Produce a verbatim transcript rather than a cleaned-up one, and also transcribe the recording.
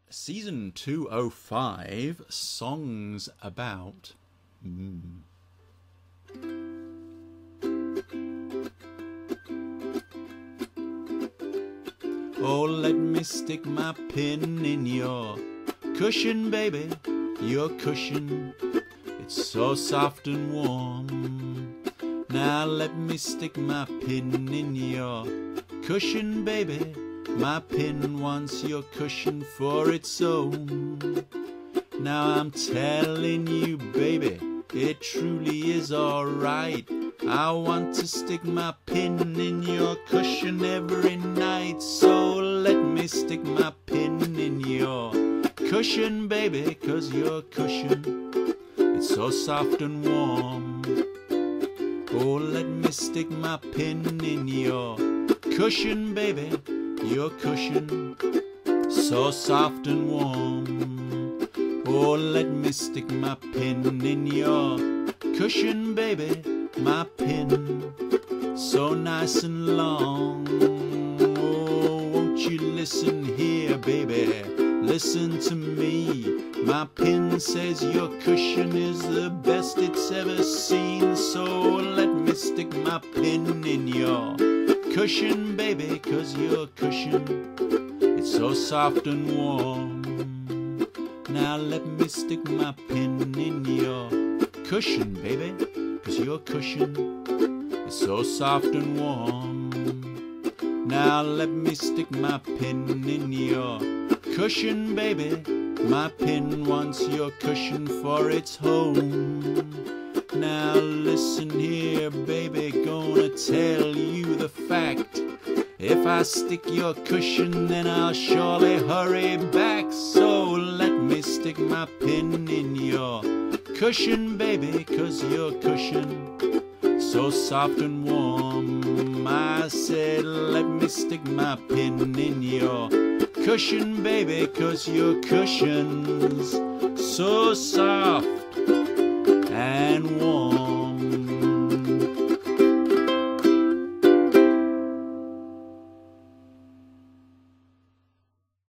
Season two oh five, Songs About. Mm. Oh, let me stick my pin in your cushion, baby, your cushion. It's so soft and warm. Now let me stick my pin in your cushion, baby. My pin wants your cushion for its own. Now I'm telling you, baby, it truly is alright. I want to stick my pin in your cushion every night. So let me stick my pin in your cushion, baby, 'cause your cushion, it's so soft and warm. Oh, let me stick my pin in your cushion, baby, your cushion, so soft and warm. Oh, let me stick my pin in your cushion, baby, my pin, so nice and long. Oh, won't you listen here, baby, listen to me. My pin says your cushion is the best it's ever seen. So let me stick my pin in your cushion, baby, 'cause your cushion, it's so soft and warm. Now let me stick my pin in your cushion, baby, 'cause your cushion, it's so soft and warm. Now let me stick my pin in your cushion, baby. My pin wants your cushion for its home. Now listen here, baby, gonna tell you the fact. If I stick your cushion, then I'll surely hurry back. So let me stick my pin in your cushion, baby, 'cause your cushion, so soft and warm. I said let me stick my pin in your cushion, baby, 'cause your cushion's so soft and warm.